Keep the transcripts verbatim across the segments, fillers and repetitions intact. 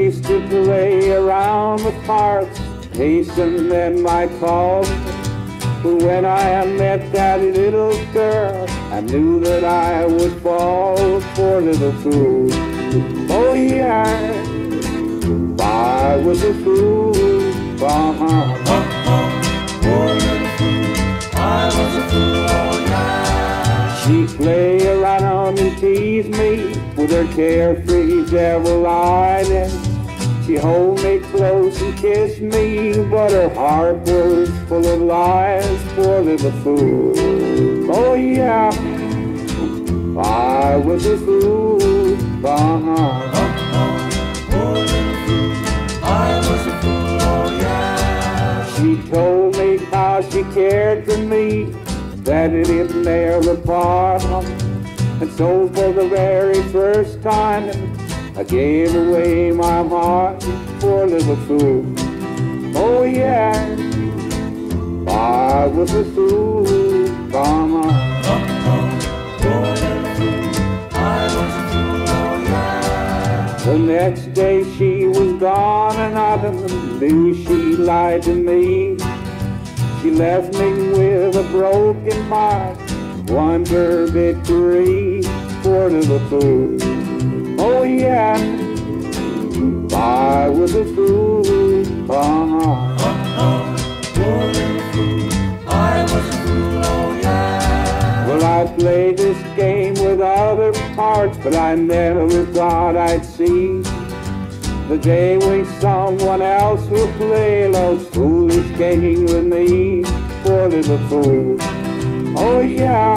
used to play around the parks, hasten and my call. But when I met that little girl, I knew that I would fall. Poor little fool. Oh yeah, I was a fool. Uh-huh. Uh-huh. Poor little fool, I was a fool, oh yeah. She'd play around and tease me with her carefree devil eyes. She'd hold me close and kiss me, but her heart was full of lies. Poor little fool. Oh yeah, I was a fool. Uh-huh. Uh-huh. Poor little fool, I was a fool, oh yeah. She told me how she cared for me, that it didn't ever part. And so for the very first time, I gave away my heart. Poor little fool. Oh yeah, I was a fool. Uh-huh. Uh-huh. Poor little fool, I was a fool, oh yeah. The next day she was gone and I knew she lied to me. She left me with a broken heart, won her victory. Poor little fool. Oh yeah, I was a fool. Uh-huh. Uh-huh. Poor little fool, I was a fool, oh yeah. Well, I played this game with other parts, but I never thought I'd see the day when someone else will play those foolish games with me. Poor little fool. Oh yeah,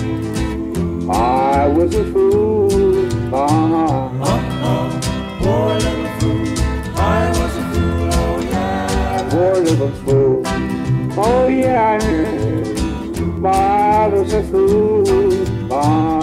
I was a fool. Uh-huh. Uh-huh. Poor little fool, I was a fool, oh yeah. Poor little fool. Oh yeah, I was a fool. Uh-huh.